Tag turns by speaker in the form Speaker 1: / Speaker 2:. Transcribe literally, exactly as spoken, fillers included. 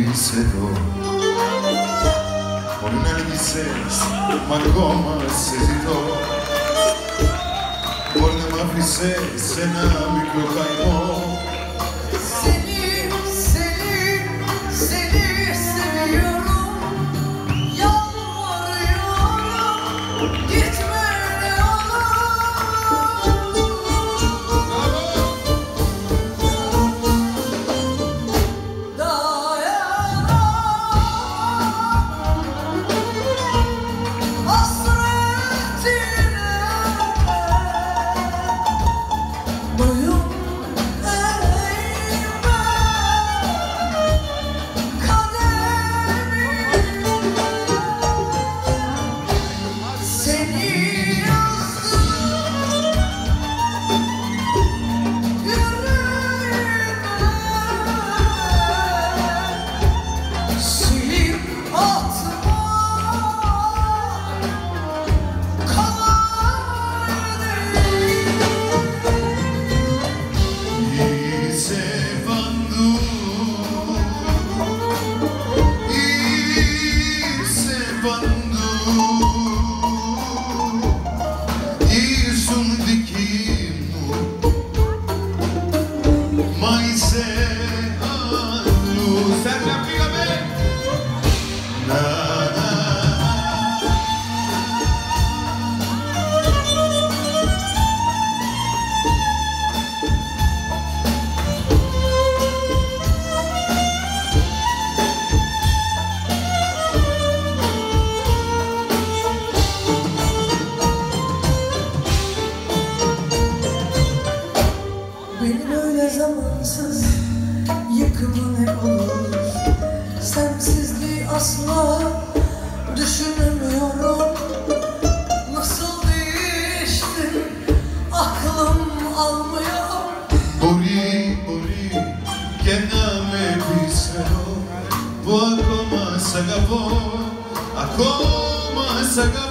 Speaker 1: εδώ. Μπορεί να λυγισές, μα ακόμα σε ζητώ. Μπορεί να μ' αφήσες σε ένα μικρό καημό.
Speaker 2: Seni, seni, seni seviyorum. Yalvarıyorum, gitme ne olur. Dayanamam hasretine. Boyum eğme, kaderim seni yazdım yüreğime, silip atma kolay değil. Beni böyle zamansız yıkımı ne olur? Sensizliği asla düşünemiyorum. Nasıl değiştim aklım almıyor.
Speaker 1: Μπορεί, μπορεί και να με πείσω που ακόμα σ' αγαπώ, ακόμα σ' αγαπώ.